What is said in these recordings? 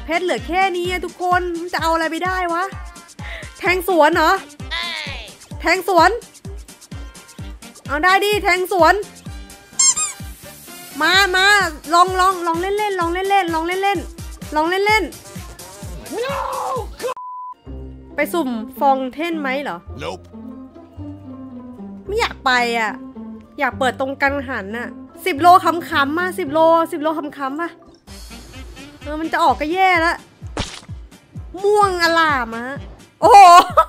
เพชรเหลือแค่นี้ทุกคนจะเอาอะไรไปได้วะแทงสวนเหรอแทงสวนเอาได้ดิแทงสวนมาลองเล่นลองเล่นไปสุ่มฟองเท่นไหมเหรอ Nope ไม่อยากไปอ่ะอยากเปิดตรงกังหันน่ะ10 โลขำๆมา10 โลขำๆมามันจะออกก็แย่แล้วม่วงอล่ามะโอ้โห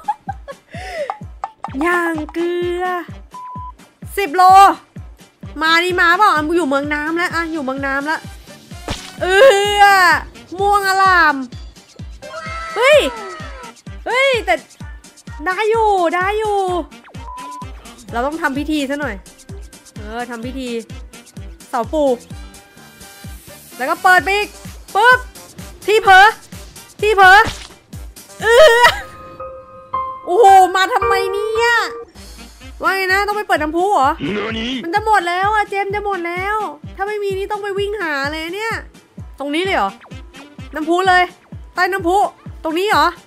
ย่างเกลือ10 โลมาดิมาเปล่าอยู่เมืองน้ำแล้วอ่ะอยู่เมืองน้ำแล้วม่วงอล่ามเฮ้ยแต่ได้อยู่เราต้องทำพิธีซะหน่อยทำพิธีเสาปูแล้วก็เปิดไปอีกปุ๊บที่เผลอโอ้โหมาทำไมเนี่ยว่าไงนะต้องไปเปิดน้ำพุเหรอมันจะหมดแล้วอะเจมจะหมดแล้วถ้าไม่มีนี่ต้องไปวิ่งหาเลยเนี่ยตรงนี้เลยเหรอน้ำพุเลยใต้น้ำพุตรงนี้เหรอ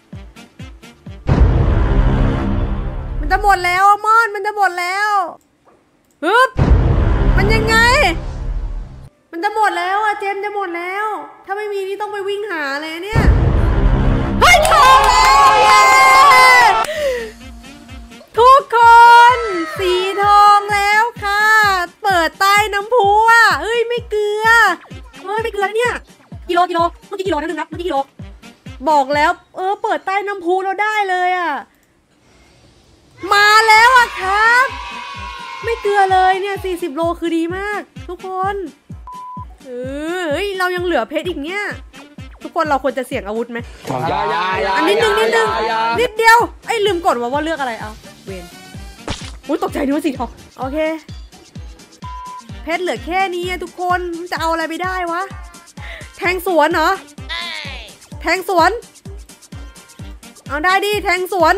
มันจะหมดแล้วมอนมันจะหมดแล้วฮึบมันยังไงมันจะหมดแล้วอะเจมจะหมดแล้วถ้าไม่มีนี่ต้องไปวิ่งหาเลยเนี่ยเฮ้ยทองแล้วเย้ทุกคนสีทองแล้วค่ะเปิดใต้น้ำพุอ่ะเอ้ยไม่เกลือเนี่ยกิโลเมื่อกี้กิโลนะเมื่อกี้กิโลบอกแล้วเปิดใต้น้ำพุเราได้เลยอ่ะมาแล้วอ่ะครับไม่เกลือเลยเนี่ย40 โลคือดีมากทุกคนเฮ้ยเรายังเหลือเพชรอีกเนี่ยทุกคนเราควรจะเสี่ยงอาวุธไหมอันนิดนึงนิดเดียวลืมกดว่าเลือกอะไรเอาเวนอุ้ยตกใจนึกว่าสีทองโอเคเพชรเหลือแค่นี้ทุกคนจะเอาอะไรไปได้วะแทงสวนเหรอแทงสวนเอาได้ดิแทงสวน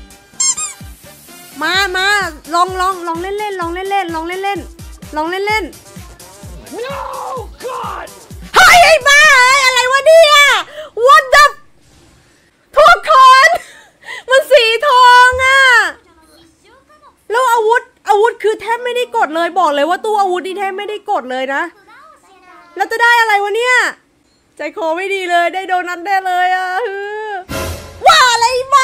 มาลองเล่นNo God เฮ้ยไอ้บ้าอะไรวะเนี่ย What the ทุกคนมันสีทองอะแล้วอาวุธคือแทบไม่ได้กดเลยบอกเลยว่าตู้อาวุธนี่แทบไม่ได้กดเลยนะแล้วจะได้อะไรวะเนี่ยใจคอไม่ดีเลยได้โดนัทได้เลยอะว่าอะไรบ้า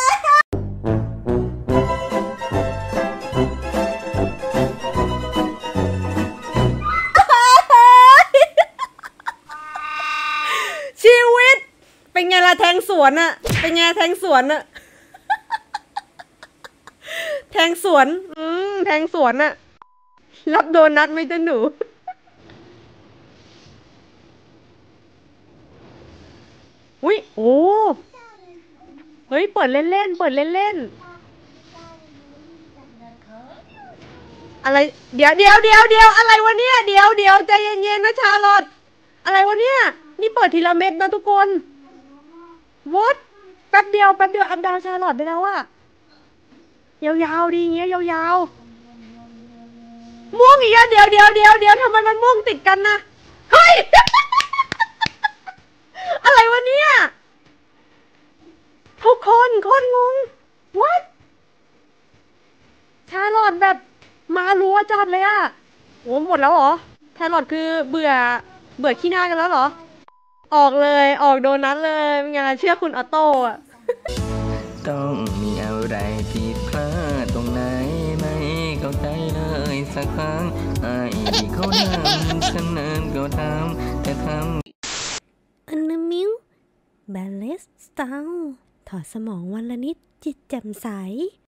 ชีวิตเป็นไงล่ะแทงสวนอะเป็นไงแทงสวนอะแทงสวนอะรับโดนัทไหมจ๊ะหนูอุ้ยโอ้เฮ้ยเปิดเล่นอะไรเดี๋ยวอะไรวะเนี่ยเดี๋ยวใจเย็นๆนะชาลอตอะไรวะเนี่ยนี่เปิดทีละเม็ดนะทุกคนวอทแป๊บเดียวอัพดาวชาลอตได้แล้วอะยาวๆดีเงี้ยยาวม่วงอีกอะเดี๋ยวทำไมมันม่วงติดกันนะเฮ้ย อะไรวะเนี่ยทุกคนโคตรงง what ชาลอตแบบมารัวจัดเลยอะโอ้หมดแล้วเหรอชาลอตคือเบื่อขี้หน้ากันแล้วเหรอออกโดนัทเลยเป็นไงเชื่อคุณออโต้อะต้องมีอะไรผิดพลาดตรงไหนไม่เข้าใจเลยสักครั้งไอ้ที่เขาทำฉันนั้นก็ทำแต่ทำอันนมิวแบลเลสสตาร์ถอดสมองวันละนิดจิตแจ่มใส